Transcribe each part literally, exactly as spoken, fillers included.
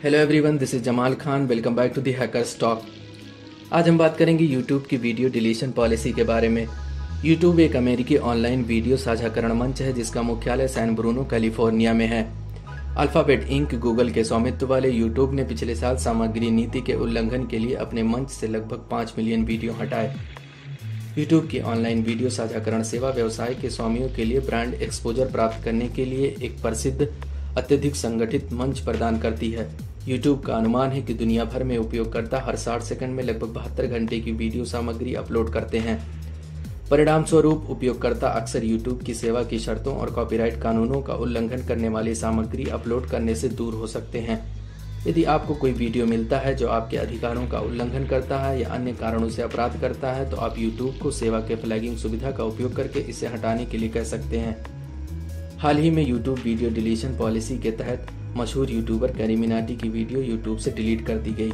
Hello everyone, this is Jamal Khan. Welcome back to the hackers talk. आज हम बात करेंगे यूट्यूब की वीडियो डिलीशन पॉलिसी के बारे में। यूट्यूब एक अमेरिकी ऑनलाइन वीडियो साझाकरण मंच है जिसका मुख्यालय सैन ब्रूनो कैलिफोर्निया में है। अल्फाबेट इंक गूगल के स्वामित्व वाले यूट्यूब ने पिछले साल सामग्री नीति के उल्लंघन के लिए अपने मंच से लगभग पाँच मिलियन वीडियो हटाए। यूट्यूब की ऑनलाइन वीडियो साझाकरण सेवा व्यवसाय के स्वामियों के लिए ब्रांड एक्सपोजर प्राप्त करने के लिए एक प्रसिद्ध अत्यधिक संगठित मंच प्रदान करती है। यूट्यूब का अनुमान है कि दुनिया भर में उपयोगकर्ता हर साठ सेकंड में लगभग बहत्तर घंटे की वीडियो सामग्री अपलोड करते हैं। परिणाम स्वरूप उपयोगकर्ता अक्सर यूट्यूब की सेवा की शर्तों और कॉपीराइट कानूनों का उल्लंघन करने वाली सामग्री अपलोड करने से दूर हो सकते हैं। यदि आपको कोई वीडियो मिलता है जो आपके अधिकारों का उल्लंघन करता है या अन्य कारणों से अपराध करता है तो आप यूट्यूब को सेवा के फ्लैगिंग सुविधा का उपयोग करके इसे हटाने के लिए कह सकते हैं। हाल ही में यूट्यूब वीडियो डिलीशन पॉलिसी के तहत मशहूर यूट्यूबर कैरी मिनाटी की वीडियो यूट्यूब से डिलीट कर दी गई।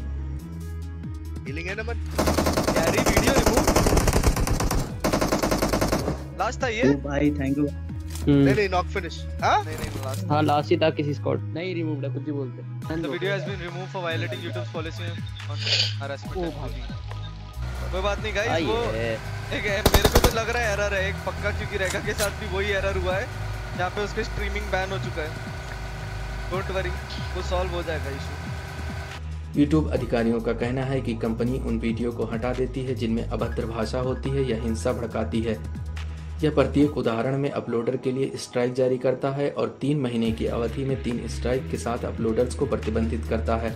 कैरी वीडियो रिमूव लास्ट था ये भाई, थैंक यू। नहीं नहीं नॉक फिनिश। हां नहीं नहीं लास्ट हां लास्ट ही था किसी स्कॉट नहीं रिमूव है, कुछ भी बोलते। The video has been remove for violating YouTube's policy on harassment. कोई बात नहीं गाइस, वो एक मेरे को तो लग रहा है एरर है एक पक्का, क्योंकि रेखा के साथ भी वही एरर हुआ है जहाँ पे उसके स्ट्रीमिंग बैन हो चुका है। डोंट वरी, वो सॉल्व हो जाएगा इशू। यूट्यूब अधिकारियों का कहना है कि कंपनी उन वीडियो को हटा देती है जिनमें अभद्र भाषा होती है या हिंसा भड़काती है। यह प्रत्येक उदाहरण में अपलोडर के लिए स्ट्राइक जारी करता है और तीन महीने की अवधि में तीन स्ट्राइक के साथ अपलोडर्स को प्रतिबंधित करता है।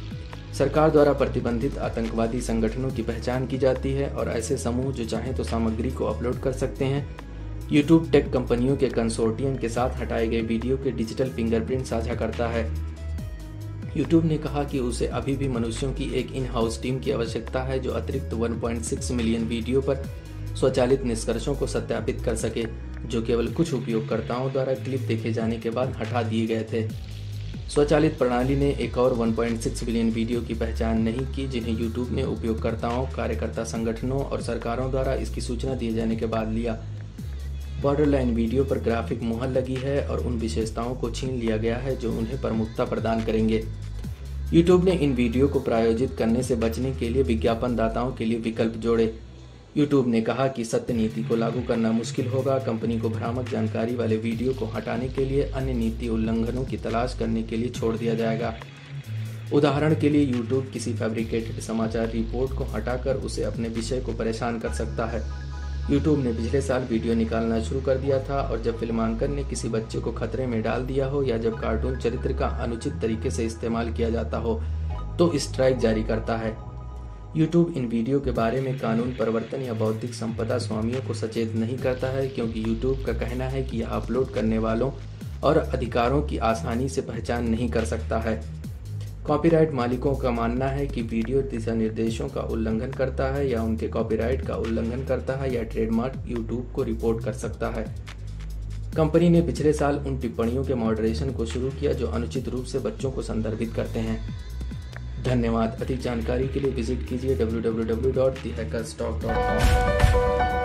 सरकार द्वारा प्रतिबंधित आतंकवादी संगठनों की पहचान की जाती है और ऐसे समूह जो चाहें तो सामग्री को अपलोड कर सकते हैं। यूट्यूब टेक कंपनियों के कंसोर्टियम के साथ हटाए गए वीडियो के डिजिटल फिंगरप्रिंट साझा करता है। यूट्यूब ने कहा कि उसे अभी भी मनुष्यों की एक इन हाउस टीम की आवश्यकता है जो अतिरिक्त एक पॉइंट छह मिलियन वीडियो पर स्वचालित निष्कर्षों को सत्यापित कर सके, जो केवल कुछ उपयोगकर्ताओं द्वारा क्लिप देखे जाने के बाद हटा दिए गए थे। स्वचालित प्रणाली ने एक और एक पॉइंट छह मिलियन वीडियो की पहचान नहीं की जिन्हें यूट्यूब ने उपयोगकर्ताओं, कार्यकर्ता संगठनों और सरकारों द्वारा इसकी सूचना दिए जाने के बाद लिया। बॉर्डरलाइन वीडियो पर ग्राफिक मुहर लगी है और उन विशेषताओं को छीन लिया गया है जो उन्हें प्रमुखता प्रदान करेंगे। यूट्यूब ने इन वीडियो को प्रायोजित करने से बचने के लिए विज्ञापन दाताओं के लिए विकल्प जोड़े। यूट्यूब ने कहा कि सत्य नीति को लागू करना मुश्किल होगा। कंपनी को भ्रामक जानकारी वाले वीडियो को हटाने के लिए अन्य नीति उल्लंघनों की तलाश करने के लिए छोड़ दिया जाएगा। उदाहरण के लिए यूट्यूब किसी फैब्रिकेटेड समाचार रिपोर्ट को हटाकर उसे अपने विषय को परेशान कर सकता है। यूट्यूब ने पिछले साल वीडियो निकालना शुरू कर दिया था और जब फिल्मांकन ने किसी बच्चे को खतरे में डाल दिया हो या जब कार्टून चरित्र का अनुचित तरीके से इस्तेमाल किया जाता हो तो स्ट्राइक जारी करता है। यूट्यूब इन वीडियो के बारे में कानून प्रवर्तन या बौद्धिक संपदा स्वामियों को सचेत नहीं करता है क्योंकि यूट्यूब का कहना है कि यह अपलोड करने वालों और अधिकारों की आसानी से पहचान नहीं कर सकता है। कॉपीराइट मालिकों का मानना है कि वीडियो दिशा निर्देशों का उल्लंघन करता है या उनके कॉपीराइट का उल्लंघन करता है या ट्रेडमार्क यूट्यूब को रिपोर्ट कर सकता है। कंपनी ने पिछले साल उन टिप्पणियों के मॉडरेशन को शुरू किया जो अनुचित रूप से बच्चों को संदर्भित करते हैं। धन्यवाद। अधिक जानकारी के लिए विजिट कीजिए W W W dot the hackers talk dot com.